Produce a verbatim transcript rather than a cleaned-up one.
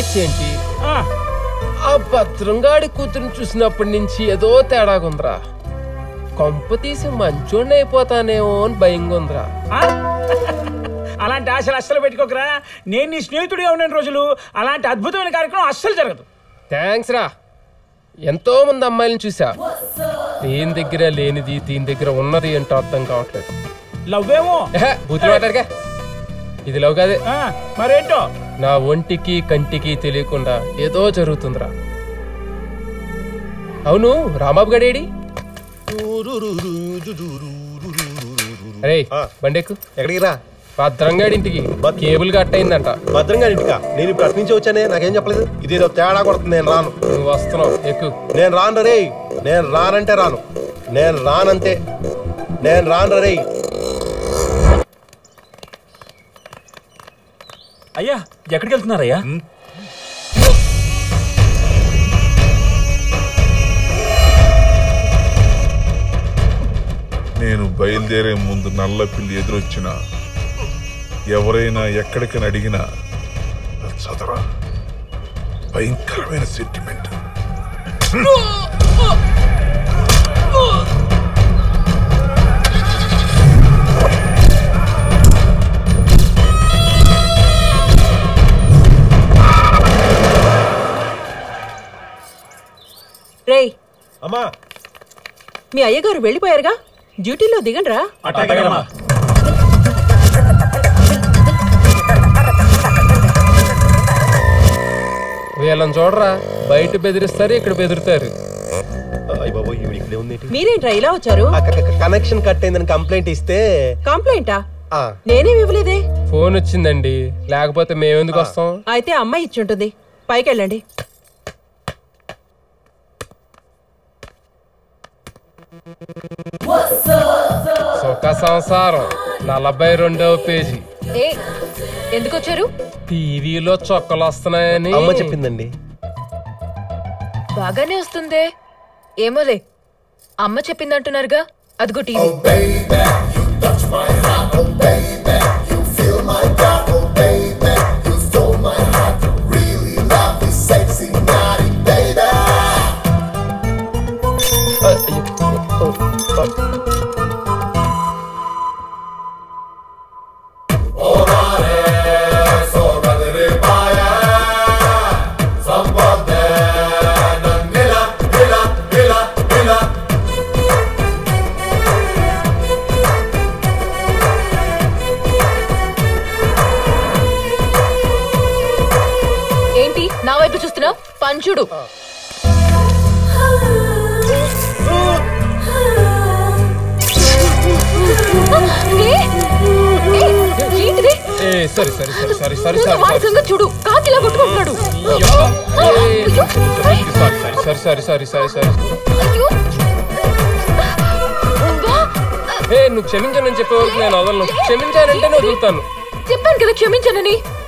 Sketch ఏంటి? ఆ భద్రంగాడి కూతురుని చూసినప్పటి నుంచి ఏదో తేడాగుందిరా. కొంప తీసి మంచోడిని అయిపోతానేమో అని భయంగా ఉందిరా. అలాంటి ఆశలు అస్సలు పెట్టుకోకరా. నేను నీ స్నేహితుడిగా ఉన్న రోజులు అలాంటి అద్భుతమైన కార్యక్రమం అస్సలు జరగదు. థ్యాంక్స్ రా. ఎంతో మంది అమ్మాయిలను చూసా, దీని దగ్గర లేనిది దీని దగ్గర ఉన్నది ఏంటో అర్థం కావట్లేదు. లవ్ ఏమో బూతులు మాట్లాడగా, ఇది లవ్ కాదే. మరేంటో నా ఒంటికి కంటికి తెలియకుండా ఏదో జరుగుతుందిరా. అవును, రాంబాబు గడేడి? అరే బండెక్కు. ఎక్కడికి రా? భద్రంగాడి ఇంటికి. కేబుల్ కట్ అయిందంట. భద్రంగాడి ఇంటికా? నేను ఇప్పుడు అటు నుంచి వచ్చానే, నాకేం చెప్పలేదు. ఇదేదో తేడా కొడుతుంది. నేను రాను. నువ్వు వస్తున్నావు, ఎక్కు. నేను రాను రే. నేను రానంటే రాను. నేను రానంతే. నేను రాను రే. అయ్యా ఎక్కడికి వెళ్తున్నారయ్యా? నేను బయలుదేరే ముందు నల్ల పిల్లి ఎదురొచ్చిన ఎవరైనా ఎక్కడికని అడిగినా చదరా. భయంకరమైన సెంటిమెంట్. రేయ్ అమ్మా, మీ అయ్యగారు వెళ్ళిపోయారుగా, డ్యూటీలో దిగండ్రా. వీళ్ళని చూడరా, బయట బెదిరిస్తారు, ఇక్కడ బెదిరితారు. మీరేంట్రా ఇలా వచ్చారు? కనెక్షన్ కట్ అయిందని కంప్లైంట్ ఇస్తే. కంప్లైంటా? నేనేం ఇవ్వలేదే. ఫోన్ వచ్చిందండి, లేకపోతే మేమెందుకు వస్తాం? అయితే అమ్మాయి ఇచ్చి ఉంటుంది. పైకి వెళ్ళండి. సుఖ సంసారం నలభై రెండవ పేజీ. ఎందుకు వచ్చారు? టీవీలో చొక్కలు వస్తున్నాయని అమ్మ చెప్పిందండి. బాగానే వస్తుందే. ఏమోలే, అమ్మ చెప్పిందంటున్నారుగా. అదిగో టీవీ. ఏంటి నా వైపు చూస్తున్నావు? పంచుడు. చూడు, కాకిలా కొట్టుకుంటున్నాడు. సరే సరే సరే సరే సరే ఏ నువ్వు క్షమించానని చెప్పేవరకు నేను వదలను. క్షమించానంటే నేను వదులుతాను. చెప్పాను కదా క్షమించానని.